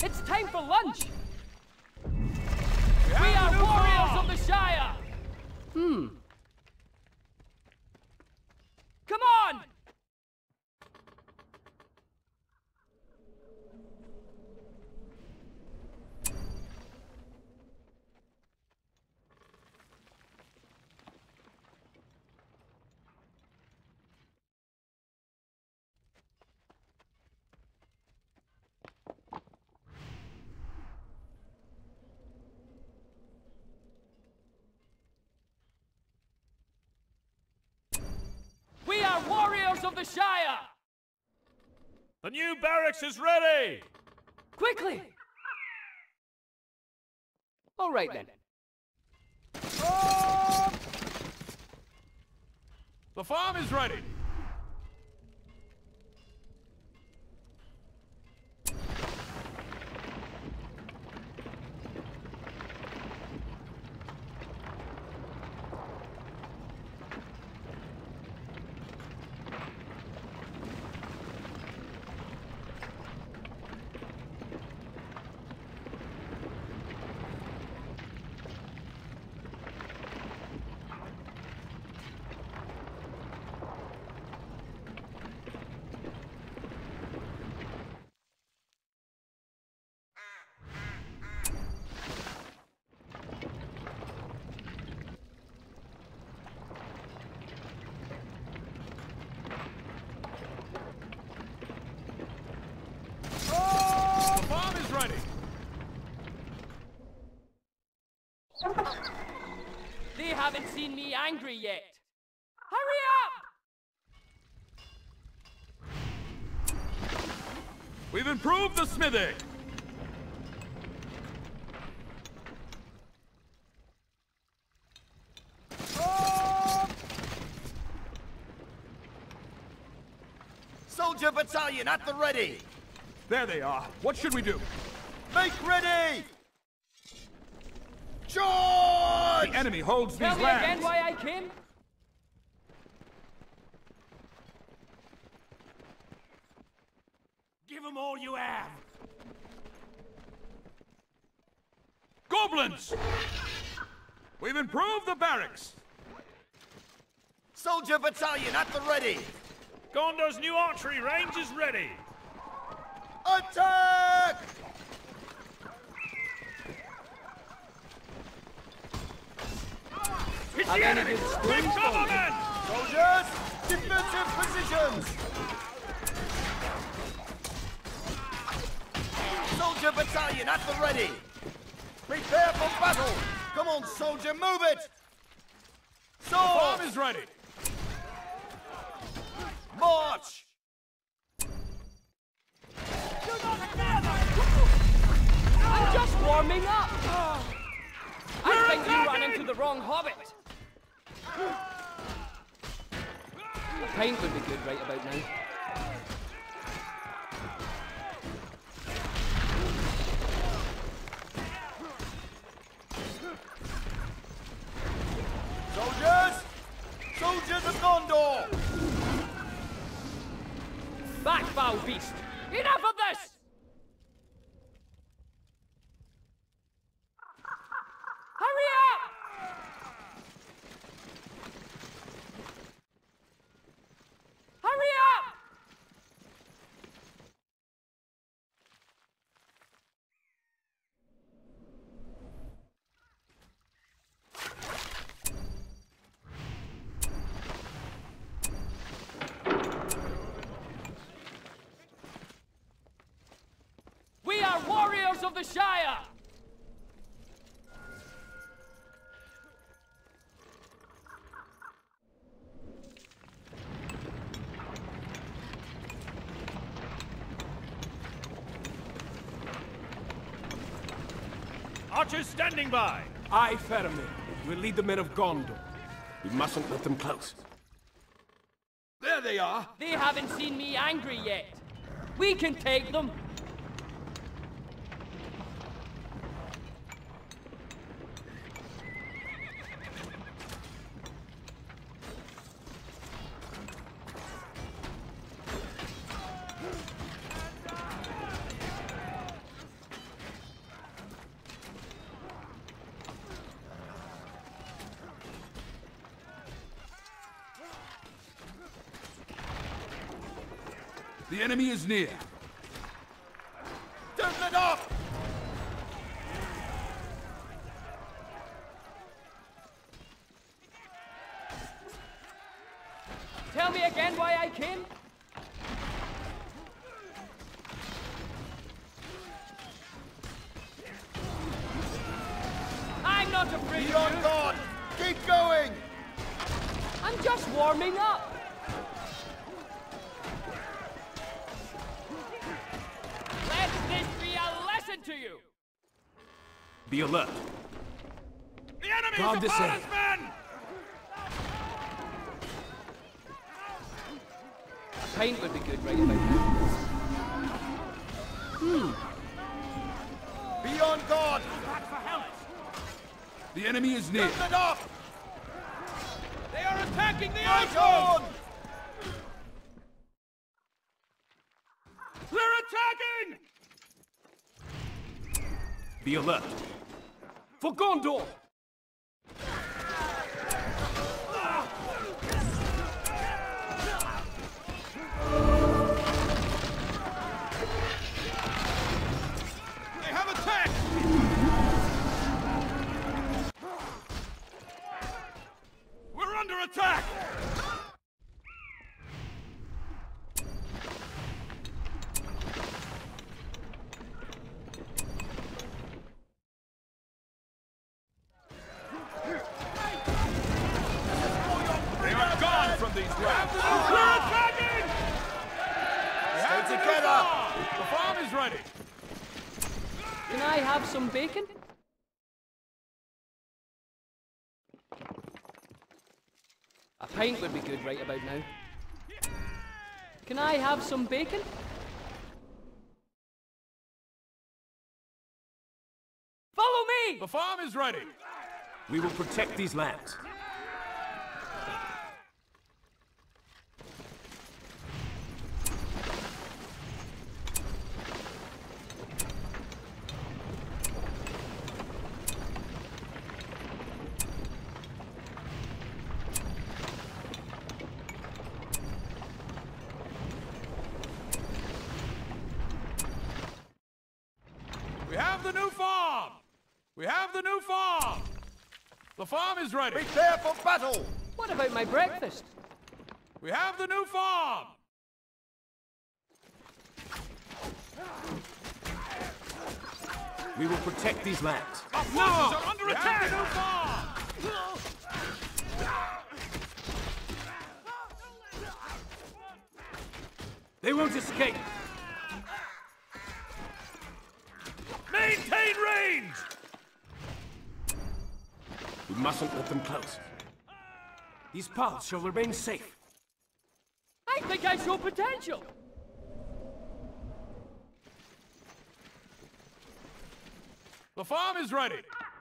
It's time for lunch! We are warriors of the Shire! Come on! We are warriors of the Shire! The new barracks is ready! Quickly! All right then. The farm is ready! They haven't seen me angry yet. Hurry up! We've improved the smithy! Soldier battalion at the ready! There they are. What should we do? Make ready! Charge! The enemy holds Tell these me lands. again why I came? Give them all you have. Goblins! We've improved the barracks. Soldier battalion at the ready! Gondor's new archery range is ready. Attack! Hit the enemy! Quick cover, men! Soldiers, defensive positions! Soldier battalion at the ready! Prepare for battle! Come on, soldier, move it! The farm Sword! is ready. March! I'm just warming up! I think you ran into the wrong hobbit! A pint would be good right about now. Soldiers! Soldiers of Gondor! Back, foul beast! Enough of this! Hurry up! Hurry up! We are warriors of the Shire! Archers standing by. Aye, Faramir. We'll lead the men of Gondor. We mustn't let them close. There they are. They haven't seen me angry yet. We can take them. The enemy is near. Don't let up! Tell me again why I came? I'm not afraid Be of on you. guard! Keep going! I'm just warming up. Let this be a lesson to you. Be alert. The enemy's Guard this upon end. us, men! A pint would be good right about now. Be on guard! The enemy is near. Don't let up! They are attacking the Right outpost! on! They're attacking! Be alert. For Gondor! They have attacked! We're under attack! They are gone from these grounds! We're attacking! Stay together! The farm is ready! Can I have some bacon? A pint would be good right about now. Can I have some bacon? Follow me! The farm is ready! We will protect these lands. We have the new farm! We have the new farm! The farm is ready! Prepare for battle! What about my breakfast? We have the new farm! We will protect these lands. Our forces are under attack! The new farm! They won't escape. Maintain range! We mustn't let them close. These paths shall remain safe. I think I show potential. The farm is ready!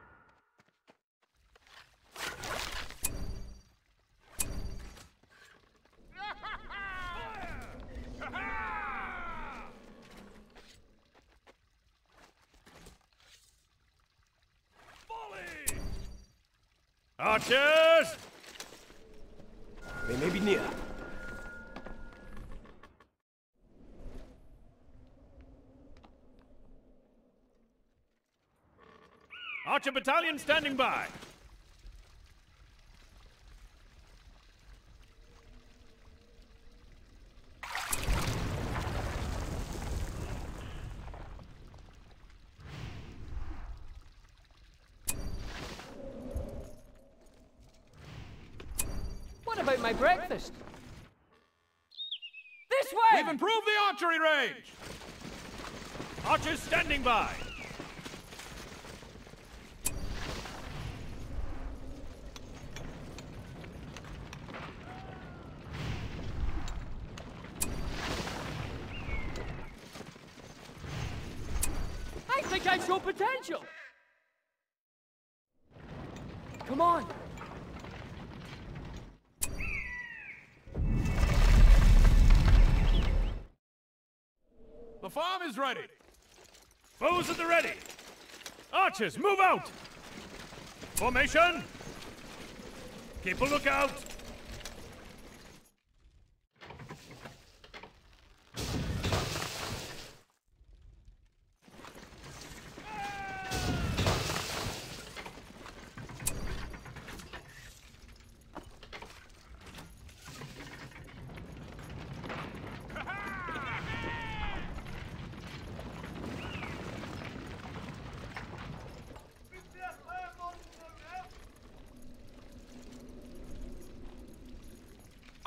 Archers! They may be near. Archer battalion standing by. What about my breakfast? This way! We've improved the archery range. Archers standing by. I think I show potential. Come on. The farm is ready. Foes at the ready. Archers, move out. Formation. Keep a lookout.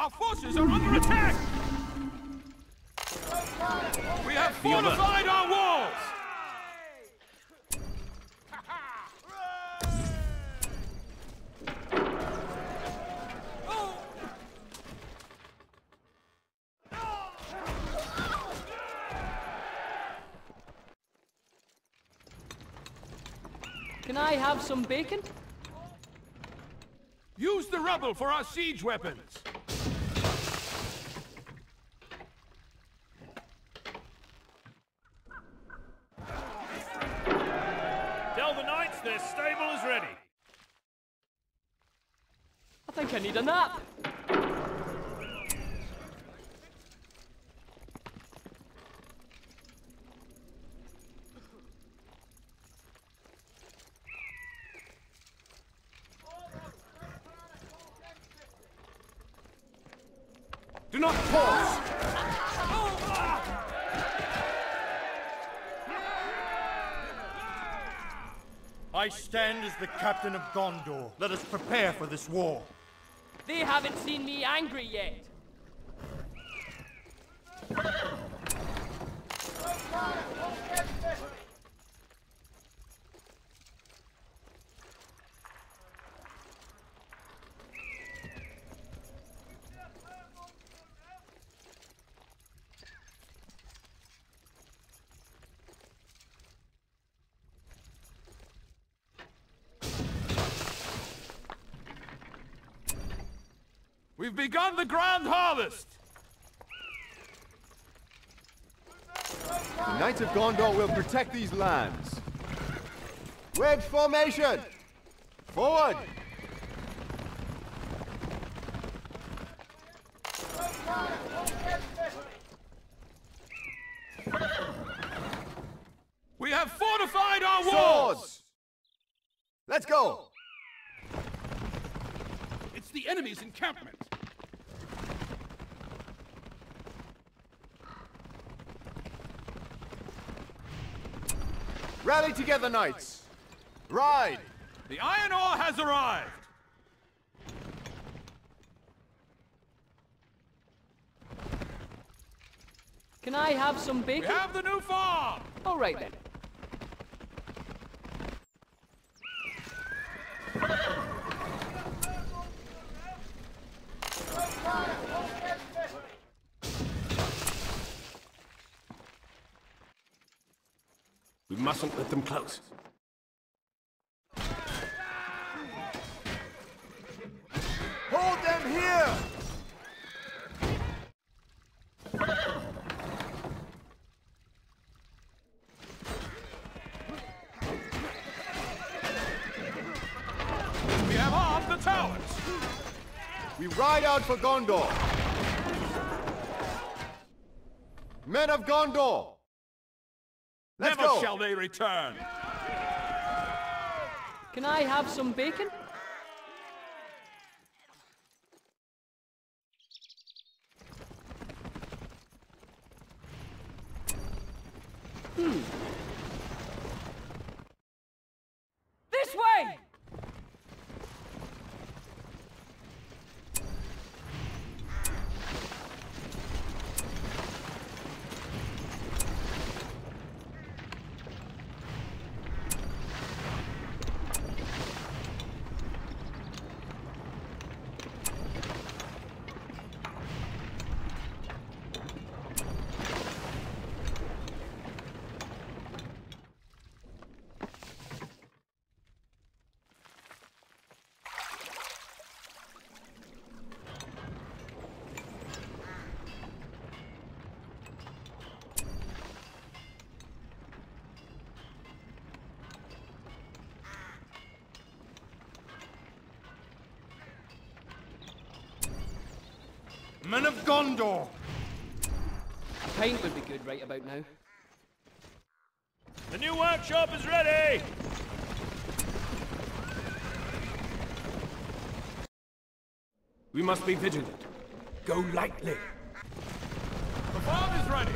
Our forces are under attack! We have fortified our walls! Can I have some bacon? Use the rubble for our siege weapons! Tell the knights their stable is ready. I think I need a nap. Do not pause! I stand as the captain of Gondor. Let us prepare for this war. They haven't seen me angry yet. We've begun the grand harvest! The Knights of Gondor will protect these lands. Wedge formation! Forward! We have fortified our walls! Swords! Let's go! It's the enemy's encampment! Rally together, knights! Ride! The iron ore has arrived! Can I have some We bacon? have the new farm! All right then. We mustn't let them close. Hold them here! We have armed the towers! We ride out for Gondor! Men of Gondor! Let's Never go! shall they return! Can I have some bacon? This way! Men of Gondor! A pint would be good right about now. The new workshop is ready! We must be vigilant. Go lightly. The farm is ready!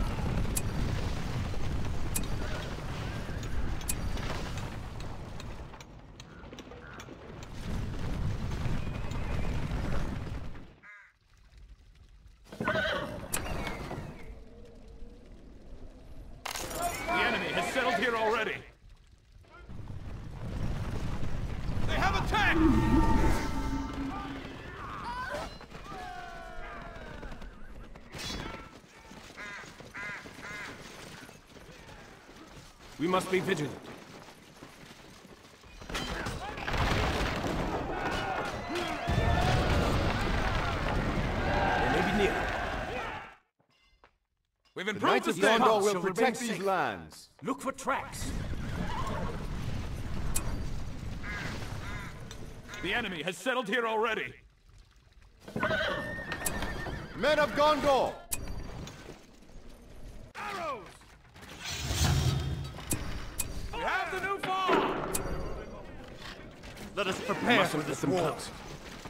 We must be vigilant. They may be near. We've The improved Knights the of standard. Gondor will shall protect remain these safe. lands. Look for tracks. The enemy has settled here already. Men of Gondor! Arrows! We have the new farm! Let us prepare for Mustn't let this them war. close.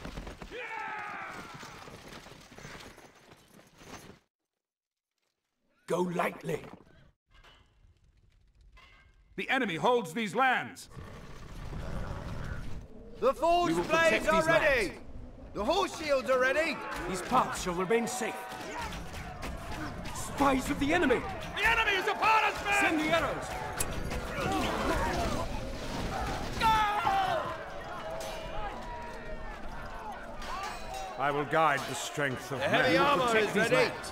Go lightly. The enemy holds these lands. The forge We will blades protect are these ready! lands. The horse shields are ready! These paths shall remain safe. Spies of the enemy! The enemy is upon us, men! Send the arrows! I will guide the strength of The heavy men. armor protect is these ready! lands.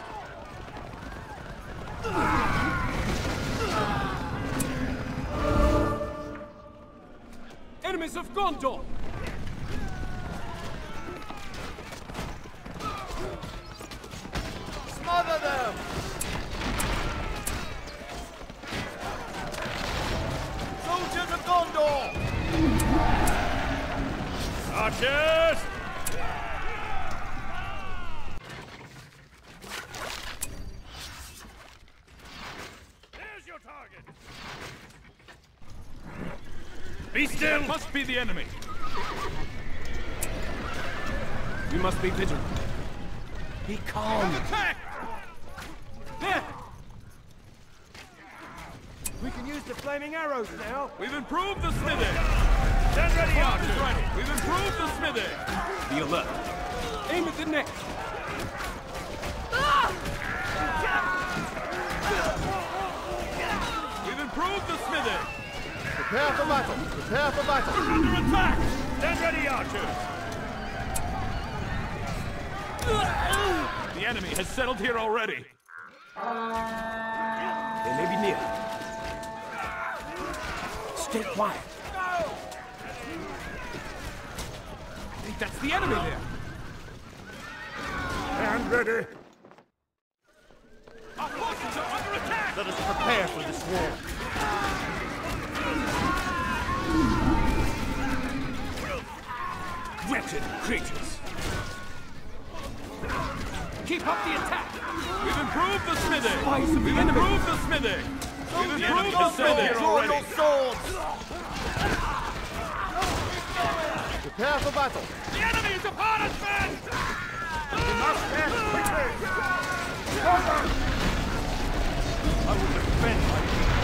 Enemies of Gondor! Smother them! Soldiers of Gondor! Archers! There's your target! Be still! That must be the enemy. We must be vigilant. Be calm. Attack! There! We can use the flaming arrows now! We've improved the smithing. Stand ready, Farm is archers! ready. We've improved the smithing. Be alert. Aim at the neck. We've improved the smithing. Prepare for battle! Prepare for battle! Under attack! Stand ready, archers! The enemy has settled here already. They may be near. Stay quiet. I think that's the enemy there. Stand ready. Our forces are under attack! Let us prepare for this war! Wretched creatures. Keep up the attack. We've improved the smithing. Spies of the We've enemy. improved the smithing. We've improved the smithing Draw already. your swords! Prepare for battle! The enemy is upon us, men! We must act quickly. I will defend my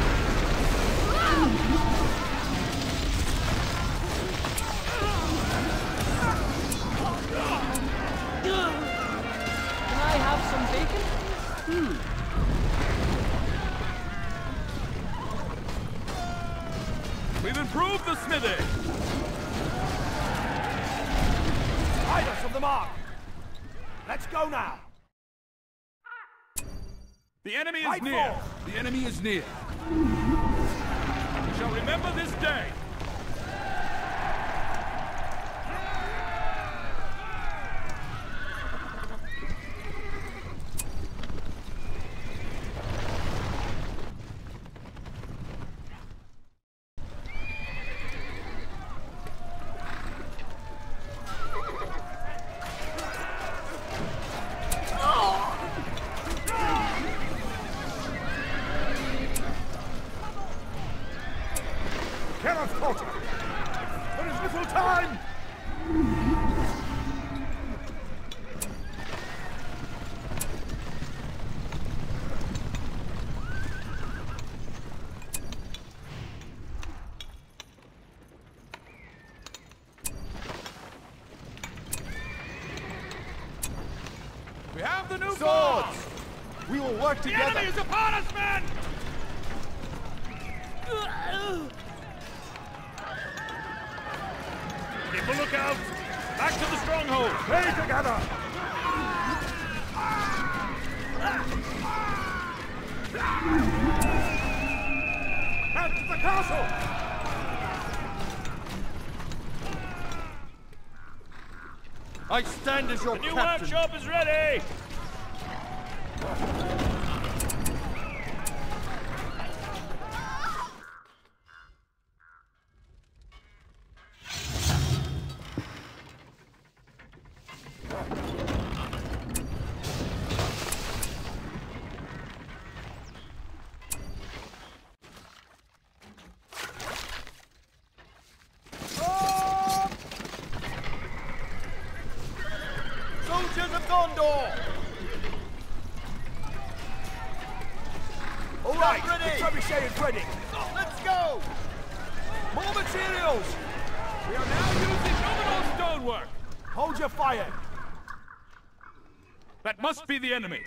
Can I have some bacon? We've improved the smithing. Hide us of the mark! Let's go now! The enemy is Fight near. for! The enemy is near. We shall remember this day. Cannot falter. There is little time. We have the new Swords! farm. We will work The together! enemy is upon us, men! Keep a lookout! Back to the stronghold! Stay together. Attack the castle! I stand as your The new captain. workshop is ready! Soldiers of Gondor! All right, ready. the trebuchet is ready. Let's go! More materials! We are now using nominal stonework. Hold your fire. That must be the enemy.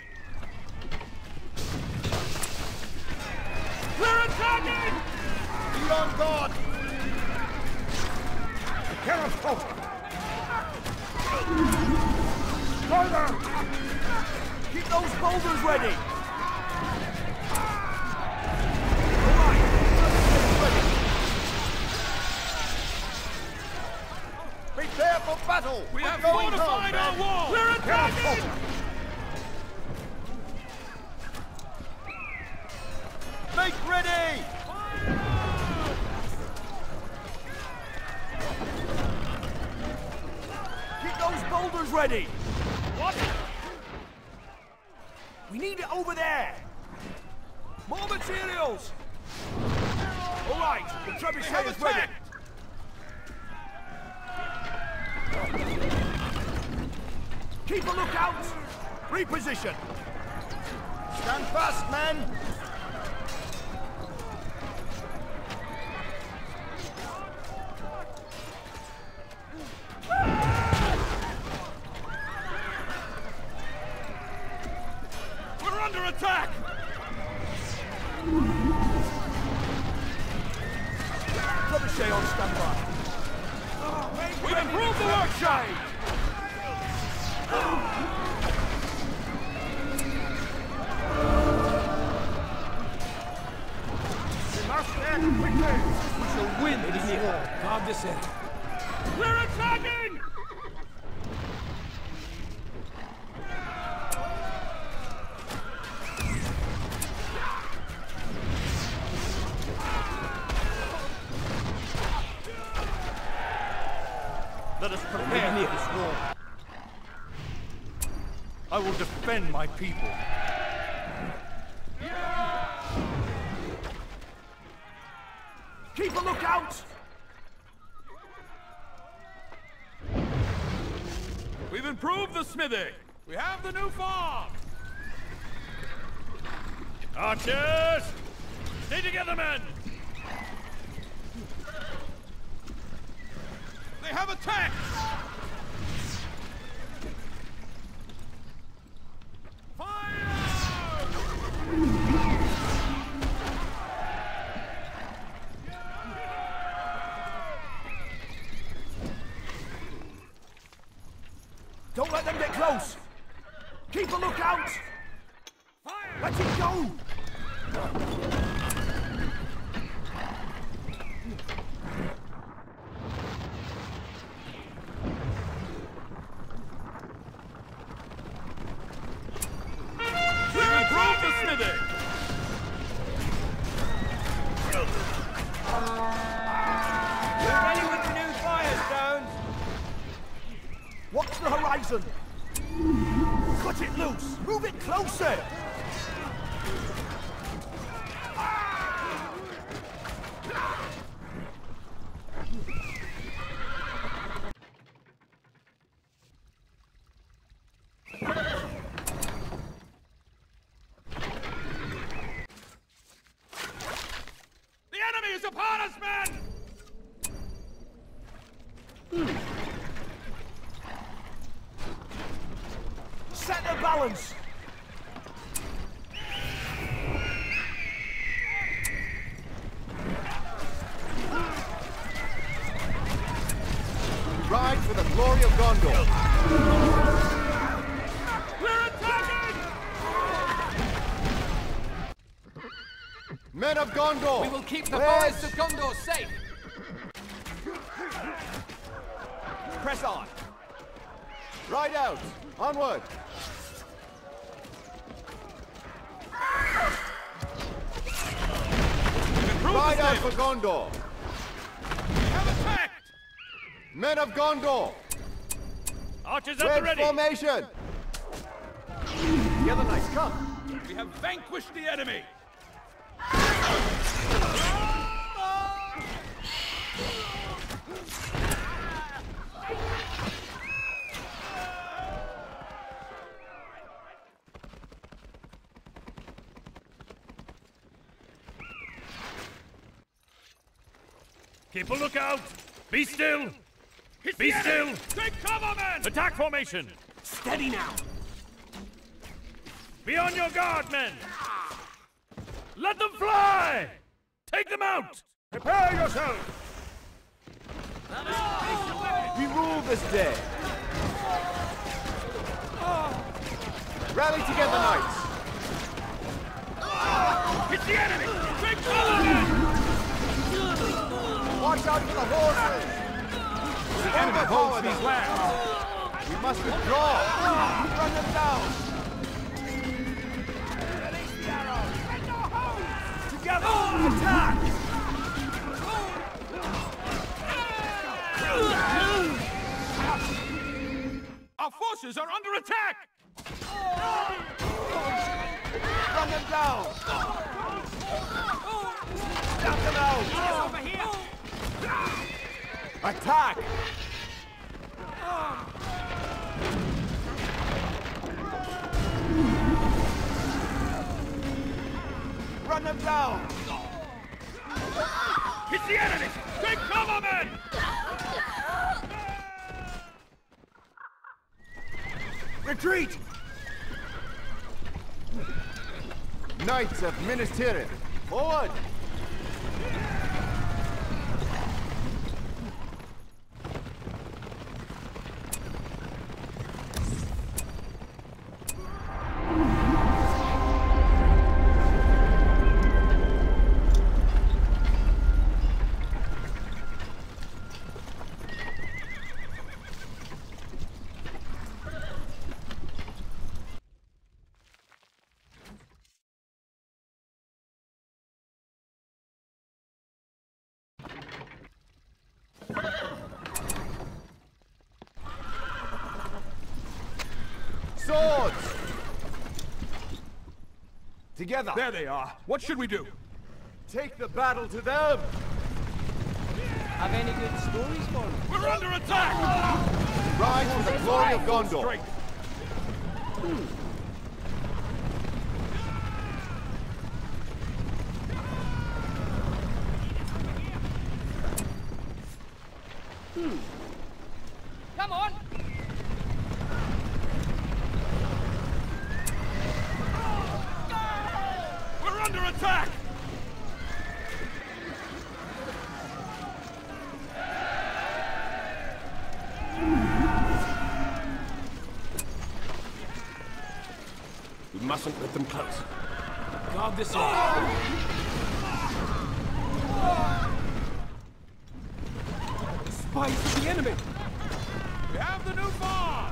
We're attacking! Be on guard! I cannot falter! Destroy them! Keep those boulders ready. All right, the trebuchet is ready. Prepare for battle! We We're have going fortified home, our men. wall. We're Cannot attacking! falter! Make ready! Keep those boulders ready. What? We need it over there. More materials. All right, the They trebuchet have is ready. attacked! Keep a lookout. Reposition. Stand fast, men! We're under attack. Trebuchet on standby. We've improved the workshop. We must act quickly! We shall win this war. Guard this end. We're attacking! Let us prepare for this war. I will defend my people. Keep a lookout. We've improved the smithy. We have the new farm. Archers! Stay together, men! They have attacked. Don't let them get close. Keep a lookout. Let it go. We've improved the smithy. We're ready with the new firestones. Watch the horizon. Cut it loose. Move it closer. The enemy is upon us, men. Set the balance. Ride for the glory of Gondor. We're attacking! Men of Gondor! We will keep the Wedge. forests of Gondor safe! Press on! Ride out! Onward! Ride out for Gondor! Have attacked! Men of Gondor! Archers at the Red ready! formation! The other knights, come! We have vanquished the enemy! Keep a lookout! Be still! Be still! Take cover, men! Attack formation! Steady now. Be on your guard, men! Let them fly! Take them out! Prepare yourself. We rule this day! Rally together, knights! It's the enemy! Take cover, men! Watch out for the horses! The enemy holds these lands! We must withdraw! Run them down! Release the arrows. Bend your hoes. Together. Attack. Our forces are under attack! Run them down! Stamp them out! Over here. Attack! Run them down! It's the enemy! Take cover, men! Retreat! Knights of Minas Tirith, forward! Swords! Together! There they are. What should we do? Take the battle to them! Have any good stories for me? We're under attack! Rise for the glory of Gondor! Straight. Come on! We're under attack! We mustn't let them close. Guard this off. Spies of the enemy. We have the new farm!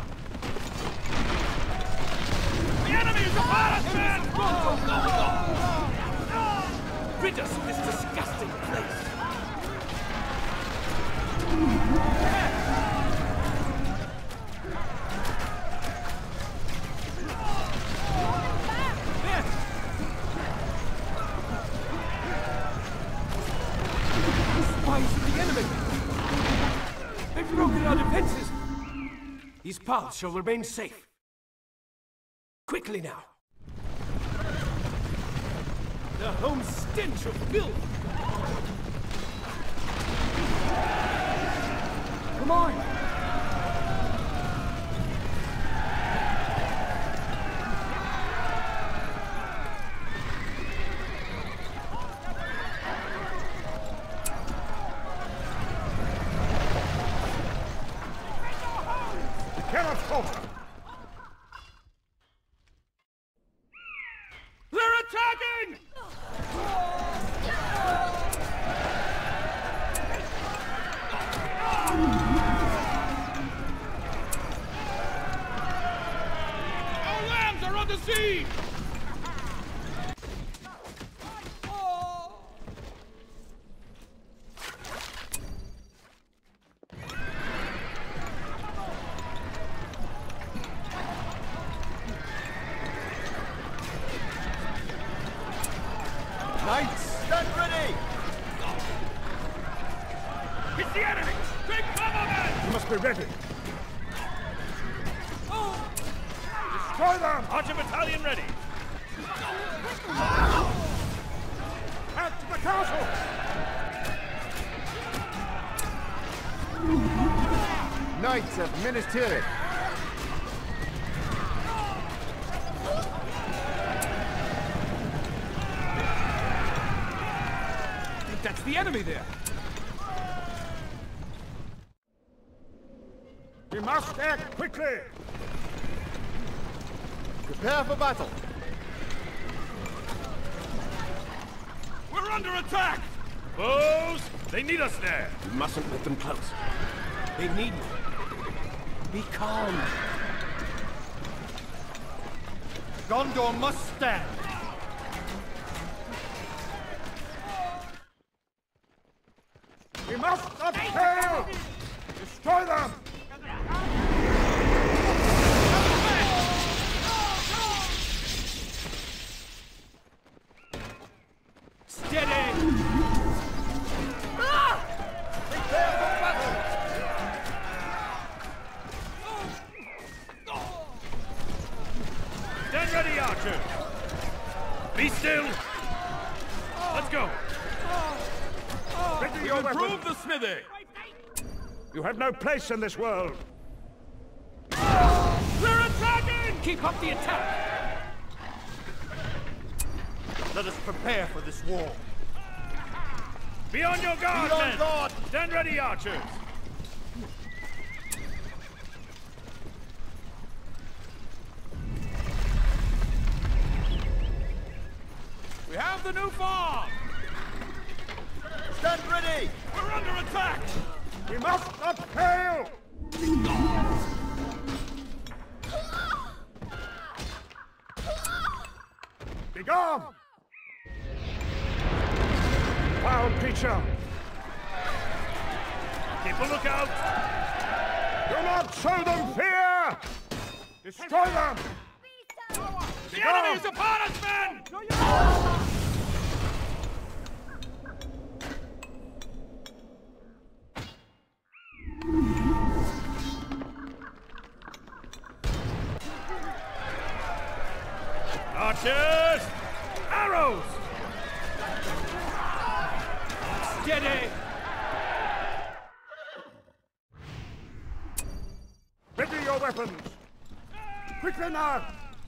The enemy is upon us, men! Rid us of this disgusting place. Spies of the enemy. They've broken our defenses. These paths shall remain safe. Quickly now. The home stench of filth. Come on. Cannot falter! They're attacking! Knights, stand ready! It's the enemy! Take cover, men! You must be ready. Destroy them! Archer battalion ready! Back to the castle! Knights of Minas Tirith. That's the enemy there. We must act quickly! Prepare for battle. We're under attack! Foes! They need us there! We mustn't let them close. They need you. Be calm. Gondor must stand! We must not fail! Destroy them! Steady! Prepare for battle! Stand ready, archers! Be still! Let's go! Ready your weapons! Improve the smithy. You have no place in this world! We're attacking! Keep up the attack! Let us prepare for this war. Be on your guard, Be on men! guard! Stand ready, archers! We have the new farm. Stand ready! We're under attack. We must not fail! Begone! Foul creature! Keep a lookout! Do not show them fear! Destroy them! The enemy is upon us, men! Archers! Arrows! Steady! Ready your weapons! Quickly now!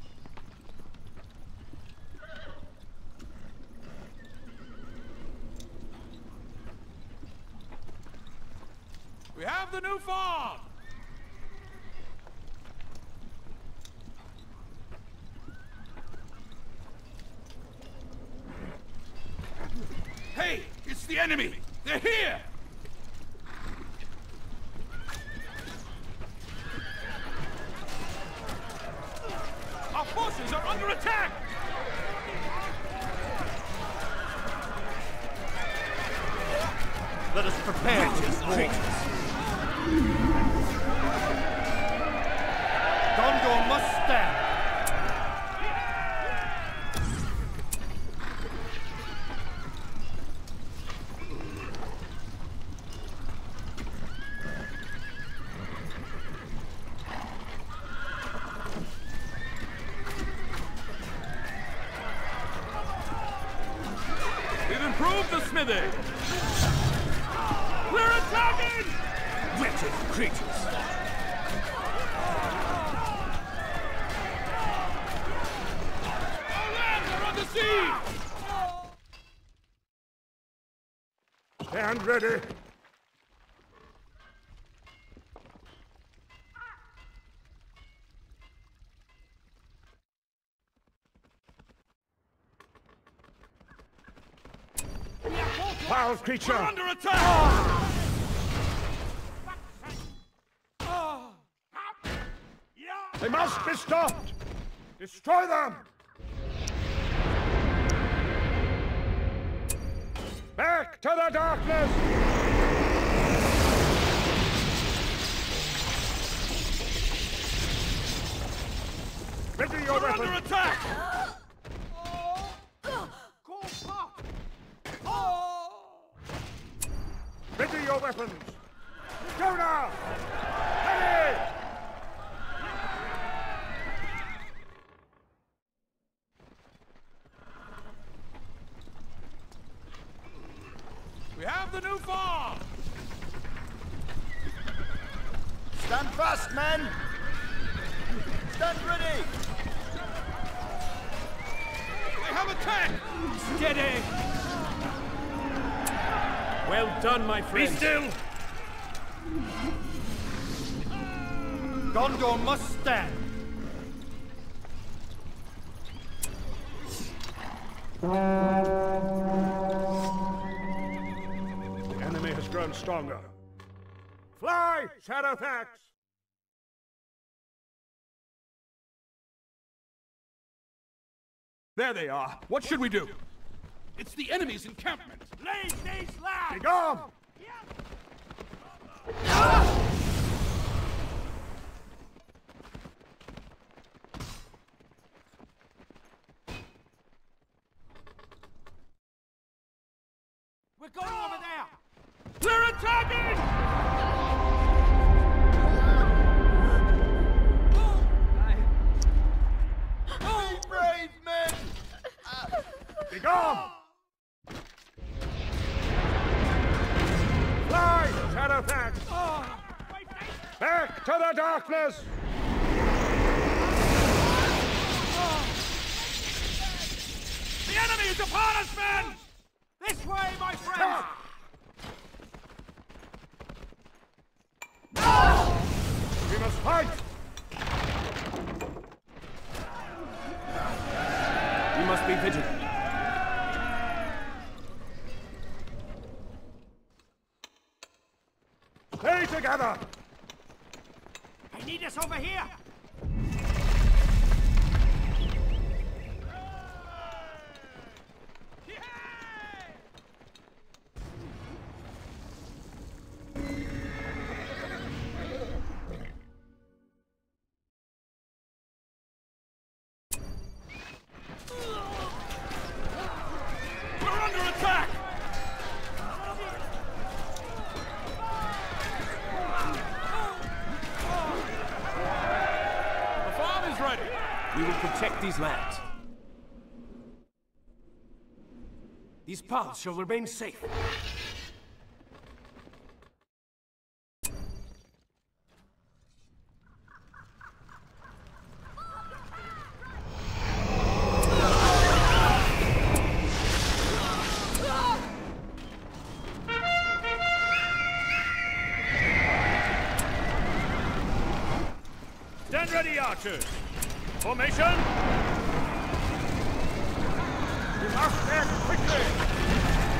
We have the new farm. Hey, it's the enemy. They're here. Our forces are under attack. Let us prepare for this war. Gondor must stand! We've improved the smithy. We're attacking! Wretched creatures. Our lands are under siege. Stand ready! Foul creature! We're under attack. They must be stopped! Destroy them! Back to the darkness! Ready your We're weapons! under attack. Ready your weapons! Go now! Ready! We have the new farm! Stand fast, men! Stand ready! They have attacked! Steady! Well done, my friend. Be still! Gondor must stand! The enemy has grown stronger. Fly, Shadowfax! There they are. What should we do? It's the enemy's encampment. Leave these lads! Be gone! We're going over there! We're attacking! Be brave, men! Be gone! Fly, Shadowfax! Back to the darkness! The enemy is upon us, men! This way, my friends! We must fight! We must be vigilant. Stay together! They need us over here! We're under attack! The farm is ready. We will protect these lands. These paths shall remain safe. Stand ready, archers! Formation! We must act quickly!